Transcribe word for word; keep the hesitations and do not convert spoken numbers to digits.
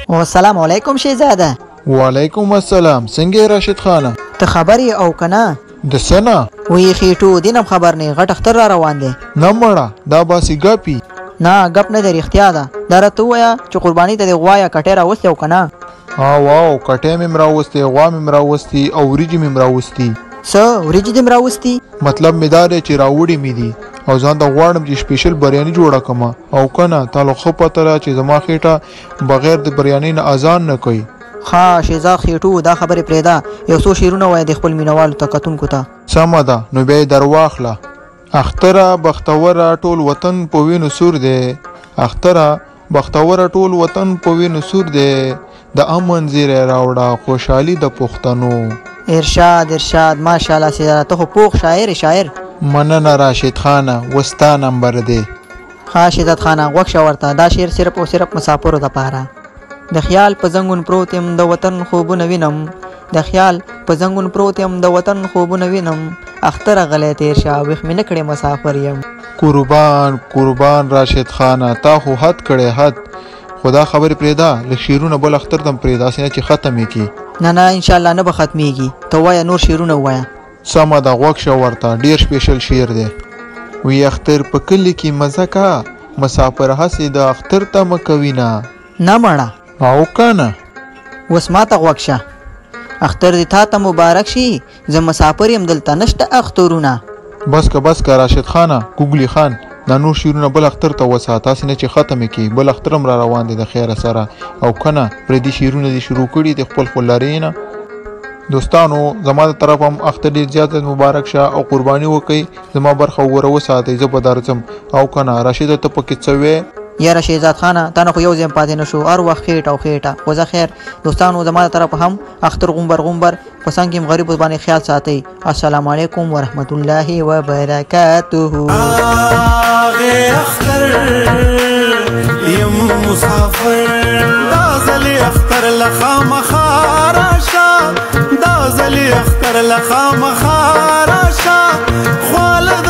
والسلام علیکم شهزاده. وعلیکم السلام. څنګه راشد خانه؟ ته خبرې او کنه؟ د سنا وی خېټو دینم خبر نه غټ اختر را روان دی. نه مړه دا باسي ګپی نه غپ نه دی اختیار ده. درته وایا چې قرباني ته دی غوايا کټه راوستي او کنه؟ ها واو کټه مې مراوستي غوا مې مراوستي او وريجي مې مراوستي. څه وريجي دې مراوستي؟ مطلب مې دا دی چې راوړې مې دي او ځان د غواړم چې سپیشل بریاني جوړه کما او کنه تعالی خو پته را چې زما خېټه بغیر د بریاني نه اذان نه کوي. ها شیزا خېټو دا خبره پرېدا یو څو شیرونه وای د خپل مینوالو ته کتونکو ته. سمه ده نو بیا درواخله. اختره بختوره ټول وطن په وینو سور دی. اختره بختوره ټول وطن په وینو سور دی. د امن زیری راوړه خوشحالي د پښتنو. ارشاد ارشاد ماشاءالله سیدا ته خو پوخ شاعر شاعر. مننه راشد خانه وستا نمبر دی. ها شهزاد خانه غوښ ورته دا شعر صرف او صرف مسافرو لپاره. د خیال په زنګون پروت يم د وطن خوبونه وینم. د خیال په زنګون پروت يم د وطن خوبونه وینم. اختر غلې تیر شاه وخ مې نکړې مسافر يم. قربان قربان راشد خانه تا خو حد کړې حد. خدا خبر پرېدا لږ شیرونه بل اختر تم پرېدا سینه چې ختمې کی. نه نه ان شاء الله نه به ختميږي. ته وایا نور شیرونه وایا. سمه دا غوښ ورته ډیر سپیشل شعر دی. وی اختر په کلی کې مزه کا مسافر هسې د اختر ته مکوینا. نه مړه او کنه وس ماته غوښه اختر دې تا ته مبارک شي. زه مسافر يم دلته نشته اخترونه. بس که بس که راشد خانه ګوګلی خان دا نور شیرونه بل اختر ته وساته سینه چې ختمې کی. بل اخترم را روان دي د خیره سره او کنه پرې دي شیرونه دي شروع کړي د خپل خپل لارې نه. دوستانو زما د طرف هم اختر ډیر زیات مبارک شه او قرباني وکي. زما برخه وره وساتئ زه به درځم او کنه راشد ته پکې څه وې یاره شهزاد خانه تا نه خو یو ځم پاتې نشو هر وخت خېټه او خېټه خو زه خیر. دوستانو زما د طرف هم اختر غومبر غومبر په څنګه هم غریب باندې خیال ساتئ. السلام علیکم ورحمت الله وبرکاته. اختر یم مسافر دا زلی اختر لخامخا راشا دا زلی اختر لخامخا راشا خوالد